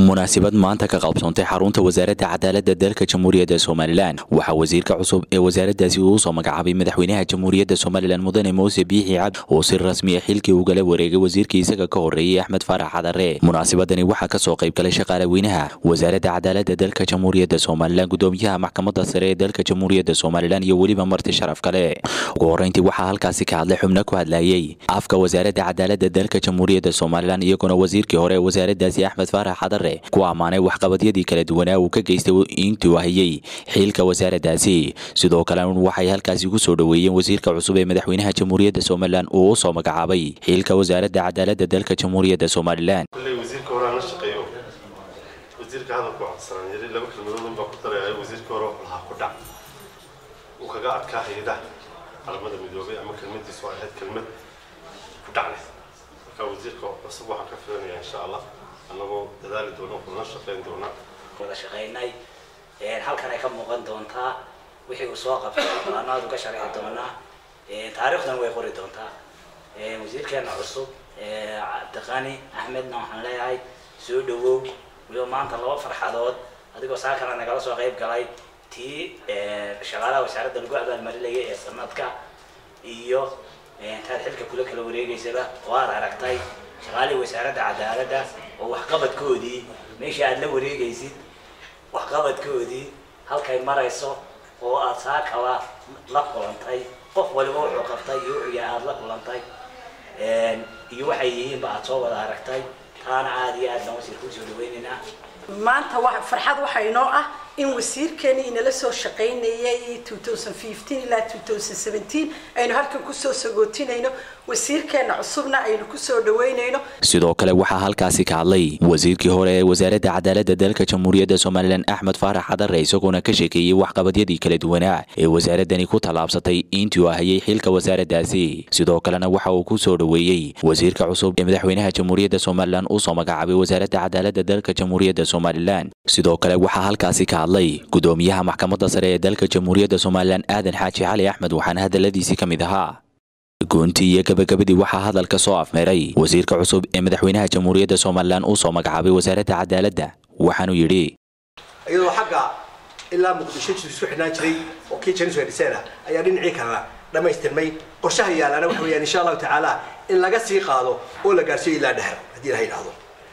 munaasabad maanta ka qabsoontay xarunta wasaaradda cadaaladda dalka Jamhuuriyadda Soomaaliland waxa wasiirka cusub ee wasaaraddaasi uu soo magacaabay madaxweynaha Jamhuuriyadda Soomaaliland mudane Muuse Biixi Cabdi oo si rasmi ah xilkii uga la wareegay wasiirkii isaga ka horeeyay Axmed Faarax Cadare. Munaasabadani waxa ka soo qayb galay shaqaale weynaha wasaaradda cadaaladda dalka Jamhuuriyadda Soomaaliland, gudoomiyaha maxkamadda sare ee dalka Jamhuuriyadda Soomaaliland iyo waliba marti sharaf kale. Ugu horeyntii waxa halkaasi ka hadlay xubno ku hadlayay afka wasaaradda cadaaladda dalka Jamhuuriyadda Soomaaliland iyaguna wasiirkii hore wasaaraddaasi Axmed Faarax Cadare ku amaanay waxqabadyadii kala duwanaa uu ka geystay intii uu hayay xilka wasaaraddaasi. Sidoo kale waxay halkaasi ku soo dhaweeyeen wasiirka cusub ee madaxweynaha Jamhuuriyadda Soomaaliland oo soo magacaabay xilka wasaaradda cadaaladda dalka Jamhuuriyadda Soomaaliland. wasiirka hore la shaqeeyo wasiirka hada ku codsan yahay laba kalmadood baa ku taray wasiirka hore waxa ku dhac uu kaga adkaa hay'adaha qaramada midoobay ama kalmadiisu ay ahayd kalmad ku dhacday. marka wasiirka cusub waxaan ka filayaa insha Allah anagoo dadaali doono kuna shaqeyn doona wada shaqeynay halkan ay ka muuqan doontaa wixii uu soo qabtay qanaadu ka sharxi doona taariikhdan way qori doontaa wasiirkeena cusub Cabdiqani Axmedna waxaan leeyahay soo dhawow waliba maanta laba farxadood adigoo saakana nagala soo qayb galay tii shaqaalaha wasaaradda lagu abaalmarinayay ee sanadka iyo taad xilka kula kala wareegaysaba waad aragtay shaqaalihii wasaaradda cadaaladda oo waxqabadkoodii meesha aad la wareegaysid waxqabadkoodii halkay marayso oo aad saakaba la kulantay qof waliba wuxuu qabtay iyo wixii aad la kulantay iyo waxay yihiin ba aad soo wada aragtay taana aad iyo aad baan wasiirku soo dhaweynaynaa. maanta farxad waxa inoo ah in wasiirkeeni inala soo shaqeynayay 2015 ilaa 2017 aynu halkan ku soo sagootinayno wasiirkeena cusubna aynu ku soo dhaweynayno. sidoo kale waxa halkaasi ka hadlay wasiirkii hore ee wasaaradda cadaaladda dalka Jamhuuriyadda Soomaaliland Axmed Faarax Cadare isagoo ka sheekeeyay waxqabadyadii kala duwanaa ee wasaaradani ku talaabsatay intii uu hayay xilka wasaaraddaasi. sidoo kalena waxa uu ku soo dhaweeyay wasiirka cusub ee madaxweynaha Jamhuuriyadda Soomaaliland oo soo magacaabay wasaaradda cadaaladda dalka Jamhuuriyadda Soomaaliland. sidoo kale waxa halkaasi ka hadlay gudoomiyaha maxkamadda sare ee dalka Jamhuuriyadda Soomaaliland Aadan Xaaji Cali Axmed waxaana hadaladiisii kamid ahaa goontii iyo gabagabadii waxaa hadalka soo afmeeray wasiirka cusub ee madaxweynaha Jamhuuriyadda Soomaaliland oo soo magacaabay wasaaradda cadaaladda waxaanu yiri iyadoo xagga ilaa muqdisho isku xidhnaan jiray oo kii janisu dhisana ayaa dhinacii kala dhamaystirmay qorshaha yaalana waxa weeyaan insha Allah taala in laga sii qaado oo la gaarsiiyo ilaa dheer hadii la yiraahdo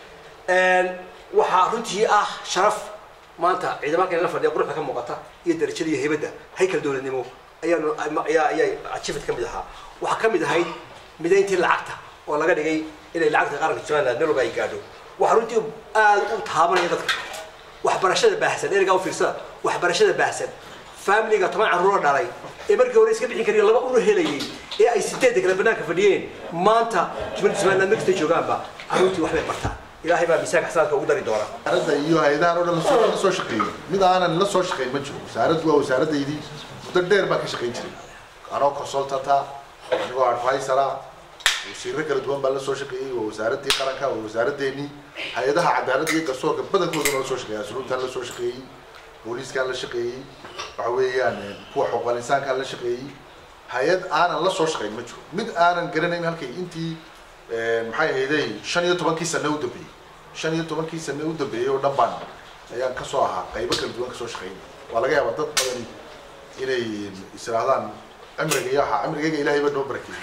waxa runtii ah sharaf maanta ciidamada la fadhiya quruxda ka muuqata iyo darajada iyo heybada haykal dawladnimo ayaa achievement kamid ahaa waxa kamid ahayd mideyntii lacagta oo laga dhigay inay lacagta qaranka Soomaaliland meel walba ay gaadho waxa runtii aad u taabanaya dadka waxbarashada baahsan erga u fiirsada waxbarashada baahsan family-ga toban carruur dhalay ee markii hore iska bixin kariyay laba ur helayay ee ay sideed kala banaanka fadhiyeen maanta Soomaaliland markay joogaanba carruurtii wax bay bartaan ilaahay baa miisaanka xasaanka ugu dari doona. wasaaradda iyo hay'adaha oo dhan la soo shaqeeyay mid aanan la soo shaqeyn ma jiro. wasaaraddu waa wasaaraddeedii muddo dheer baa ka shaqeyn jiray anoo consultanta anigoo advisora wasiirro kala duwan baa la soo shaqeeyay waa wasaaraddii qaranka waa wasaaraddeennii hay'adaha cadaaladda iyo garsoorka badankooda la soo shaqeeyay asluubtan la soo shaqeeyay booliiskan la shaqeeyay waxa weeyaan kuwa xuquuqul insaanka la shaqeeyay hay'ad aanan la soo shaqeyn ma jiro mid aanan garanayn halkay intii maxay ahaydey 15 sano u dambeeyay 15 sano u dambeeyay oo dhanbaan ayaan ka soo ahaa qaybo kala duwan ka soo shaqeynay waa laga yaabaa dad badan inay israadaan amriga ilaahay ba noo barakeeyay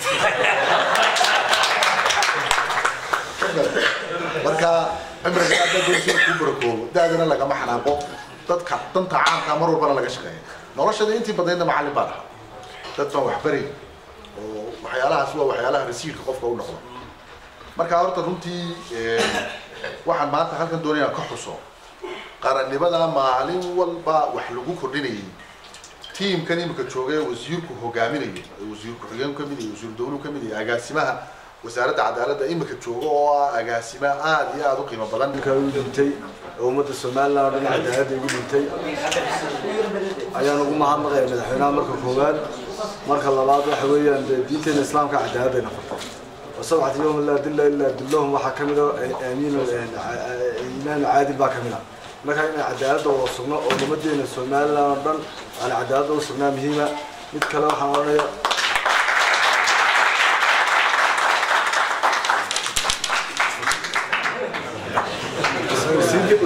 marka amriga aad doonayso ku barakoobo daadana laga maxnaaqo dadka danta caamka mar walba laga shaqeeyo noloshada intii badayna macallin baan dad baan wax bari oo waxyaalahaas waa waxyaalaha rasiilka qofka u noqdo. marka horta runtii waxaan maanta halkan doonayaa ka xuso qarannimada maalin walba wax lagu kordhinayay teamkan imika joogay wasiirku hogaaminayay wasiirku xigeen ka mid ah wasiir dawladdu ka mid ah agaasimaha wasaaradda cadaaladda imika jooga oo agaasima aad iyo aad u qiimo badan ka u dhintay ummadda Soomaaliland oo cadaaladda ugu dhintay ayaan ugu mahadnaqay madaxweynaha marka koowaad marka labaad waxa weeyaan diinta islaamka cadaaladda noqotay وسبعة يوم لا دل إلا دلهم وحكمنا آمين إيمان عادل باكمنا لكن عدالة وصلنا ولمدينا السومال لندن على عدالة وصلنا مهمة نتكلم حوالي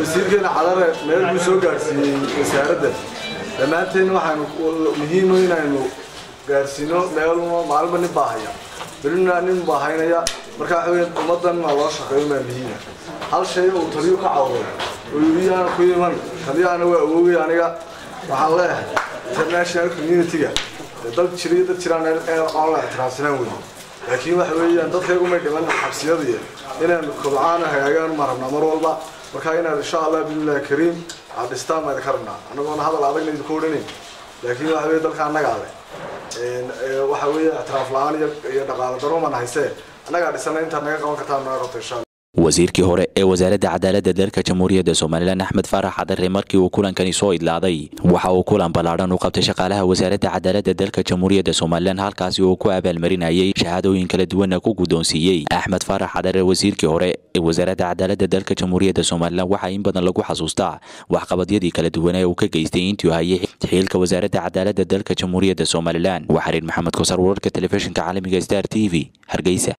wasiirkeena cadare meel buu soo gaarsiiyey wasaaradda dhammaanteen waxaanu muhiim inaynu gaarsiino meel maalmo nin baa haya berina nin baa haynaya marka waxa weeye ummadan loo shaqeeyo ma muhiim hal shay oo taliyo ka caawiyo oo yiriyaan ku yiman taliyana waa awoogay aniga waxaan leeyahay international community-ga dad jiraan ee online transfer weyn laakiin waxa weeyaan dadkaygu ma dhiman xabsiyada inaan kobcaan hagaagaan marna mar walba marka inaan insha Allah billahi kariim adistaan ma karna anagoona hadal adag idin ku odhanay laakiin waxa weeye dalka anaga waxa weeye atraaf la'aan iyo dhaqaale daro ma nahaysee anaga dhisana inta naga qaban kartaa naga qabto insha Allah wasiirkii hore ee wasaaradda cadaaladda dalka jamhuuriyadda Soomaaliland Axmed Faarax Cadare markii uu kulankani soo idlaaday waxa uu kulan ballaaran u qabtay shaqaalaha wasaaradda cadaaladda dalka jamhuuriyadda Soomaaliland halkaas oo ku abaalmarinayay shahaadooyin kala duwan ku gudoonsiiyay Axmed Faarax Cadare wasiirkii hore ee wasaaradda cadaaladda dalka jamhuuriyadda Soomaaliland waxa in badan lagu xasuustaa waxqabadyadii kala duwan ee uu ka geystay intii uu hayay xilka wasaaradda cadaaladda dalka jamhuuriyadda Soomaaliland waxariin Maxamed Kusar wararka telefishinka caalamiga Star TV Hargeysa